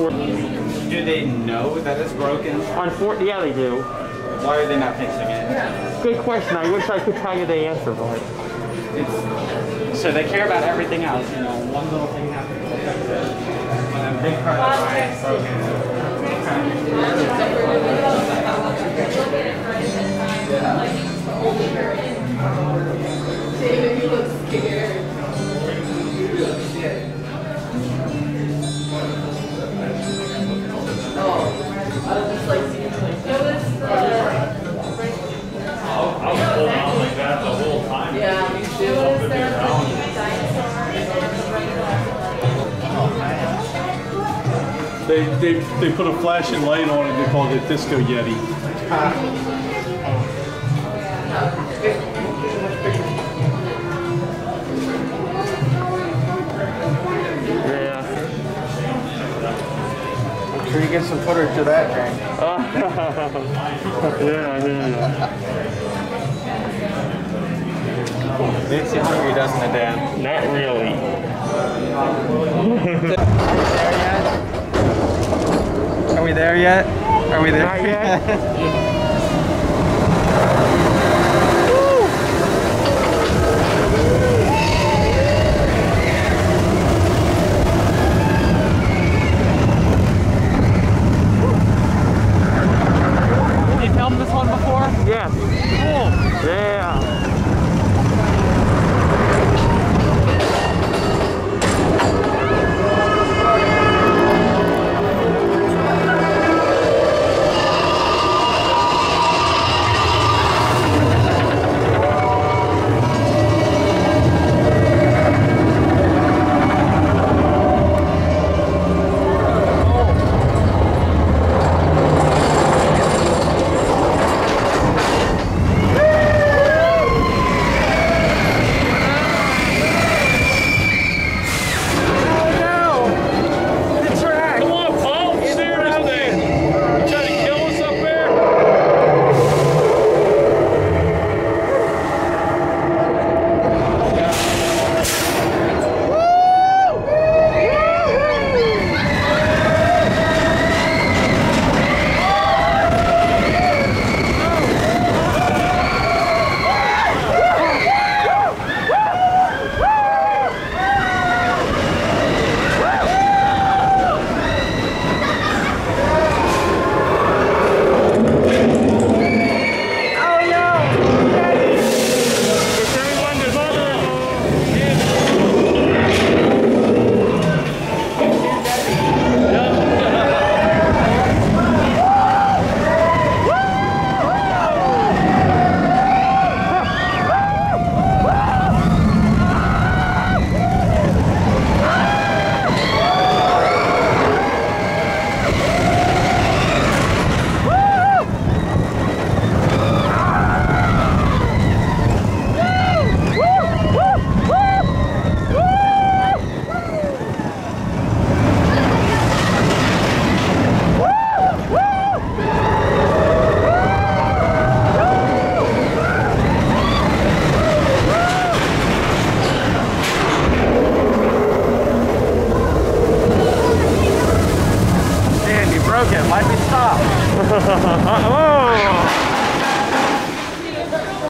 4. Do they know that it's broken? On 4, yeah, they do. Why are they not fixing it? Good question. I wish I could tell you the answer, but So they care about everything else. You know, one little thing happens to fix it. When a big part of the line is broken. David, you look scared. Oh, I was just like seeing like notice the. I was holding on like that the whole time. Yeah, me too. Notice there's a dinosaur and They put a flashing light on it. They called it Disco Yeti. yeah. I'm sure you get some footage of that thing. Yeah. Makes you hungry, doesn't it, Dan? Not really. Are we there yet? Are we there? Not yet. You filmed this one before? Yeah. Cool. Yeah. Dan, you broke it. Why'd we stop? Hello.